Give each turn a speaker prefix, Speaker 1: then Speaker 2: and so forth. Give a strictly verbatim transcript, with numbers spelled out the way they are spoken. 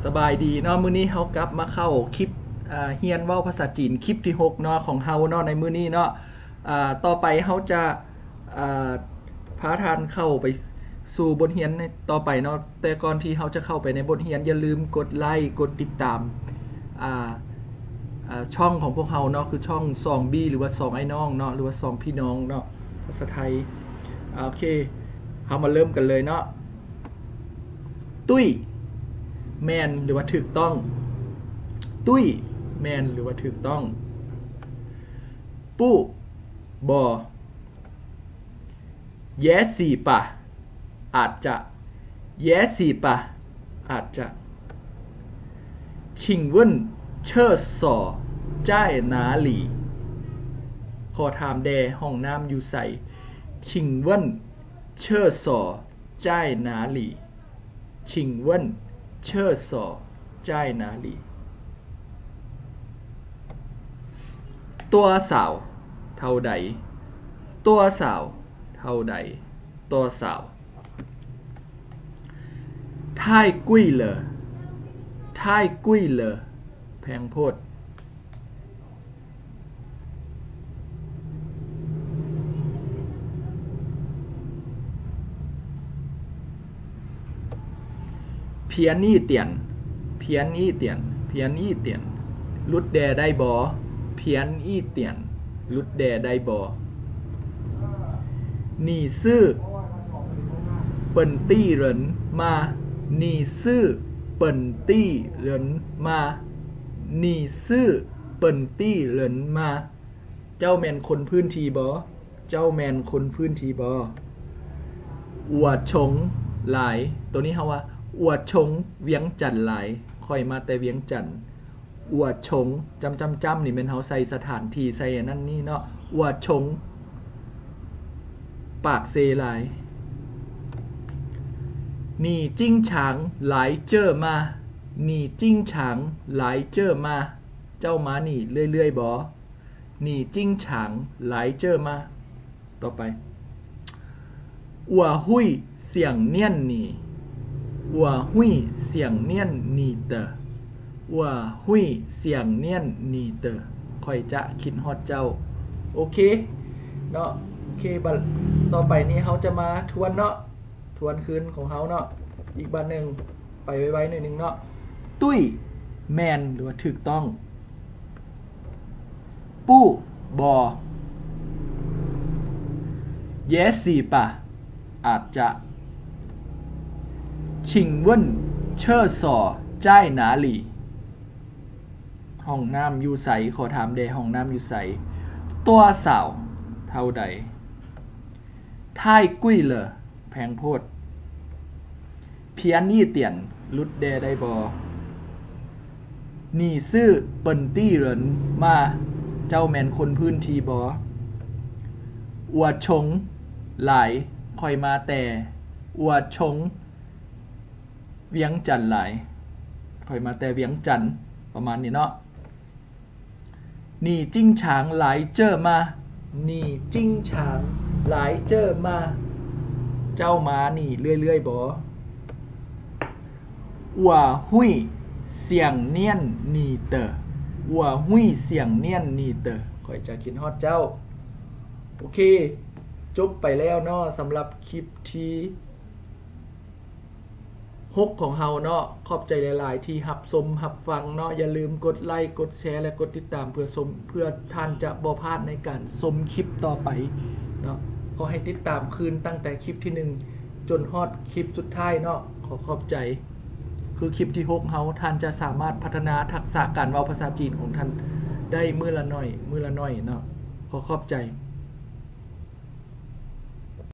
Speaker 1: สบายดีเนาะมื้อนี้เฮากลับมาเข้าคลิปอ่าเรียนเว้าภาษาจีนคลิปที่หกเนาะของเฮาเนาะในมื้อนี้เนาะอ่าต่อไปเฮาจะอ่าพาท่านเข้าไปสู่บทเรียนในต่อไปเนาะแต่ก่อนที่เฮาจะเข้าไปในบทเรียนอย่าลืมกดไลค์กดติดตามอ่าอ่าช่องของพวกเฮาเนาะคือช่องสองบีหรือว่าสองไอ้น้องเนาะหรือว่าสองพี่น้องเนาะภาษาไทยโอเคเฮามาเริ่มกันเลยเนาะตุ้ยแมนหรือว่าถูกต้องตุ้ยแมนหรือว่าถูกต้องปู้บอแย่สีปะอาจจะแย่สีปะอาจจะชิงเวินเชิดสอจ้ายนาหลีขอถามแดห้องน้ำอยู่ใส่ชิงเวินเชิดสอจ้ายนาหลีชิงเวินเชิดสอจ้ายนาหลีตัวสาวเท่าใดตัวสาวเท่าใดตัวสาวท้ายกุ้ยเลยท้ายกุ้ยเลยแพงโพดเพียนนี่เตียนเพียนนี่เตียนเพียนนี่เตียนลุดแดได้บอเพียนอี้เตียนลุดแดได้บอนี่ซื่อเปิ่นตี้เหรินมานี่ซื่อเปิ่นตี้เหรินมานี่ซื่อเปิ่นตี้เหรินมาเจ้าแมนคนพื้นที่บอเจ้าแมนคนพื้นที่บออวดชงหลายตัวนี้เขาว่าอวดชงเวียงจันทร์หลายคอยมาแต่เวียงจันทร์อวดชงจำจำจำนี่เป็นเขาใส่สถานที่ใส่นั่นนี่เนาะอวดชงปากเซหลายนี่จิ้งฉางหลายเจอมานี่จิ้งฉางหลายเจอมาเจ้ามานี่เรื่อยๆบอนี่จิ้งฉางหลายเจอมาต่อไปอัวหุยเสียงเนียนนี่อัวหุยเสียงเนียนนี่เตออัวหุยเสียงเนียนนี่เตอค่อยจะคิดฮอดเจ้าโอเคเนาะโอเคบัดต่อไปนี้เขาจะมาทวนเนาะทวนคืนของเขาเนาะอีกบัดหนึ่งไปไว้ๆหน่อยหนึ่งเนาะตุ้ยแมนหรือว่าถูกต้องปู้บอเยสสีปะอาจจะชิงเวินเชิดสอจ้ายหนาหลีห้องน้ำอยู่ใสขอถามเดห้องน้ำอยู่ใสตัวสาวเท่าใดท้ายกุ้ยเลยแพงโพดเพียนนี่เตียนลุดเดได้บอนี่ซื่อเปิ่นตี้เหรินมาเจ้าแมนคนพื้นทีบออวดชงหลายคอยมาแต่อวดชงเวียงจันทร์หลายคอยมาแต่เวียงจันทร์ประมาณนี้เนาะนี่จิ้งฉางหลายเจอมานี่จิ้งฉางหลายเจอมาเจ้ามานี่เรื่อยๆบออัวหุยเสียงเนียนนี่เตออัวหุยเสียงเนียนนี่เตอคอยจะคิดฮอดเจ้าโอเคจบไปแล้วเนาะสำหรับคลิปที่หกของเฮาเนาะขอบใจหลายๆที่หับชมหับฟังเนาะอย่าลืมกดไลค์กดแชร์และกดติดตามเพื่อชมเพื่อท่านจะบ่พลาดในการชมคลิปต่อไปเนาะขอให้ติดตามคืนตั้งแต่คลิปที่หนึ่งจนฮอดคลิปสุดท้ายเนาะขอขอบใจคือคลิปที่หกเฮาท่านจะสามารถพัฒนาทักษะการเว้าภาษาจีนของท่านได้มื้อละหน่อยมื้อละหน่อยเนาะขอขอบใจ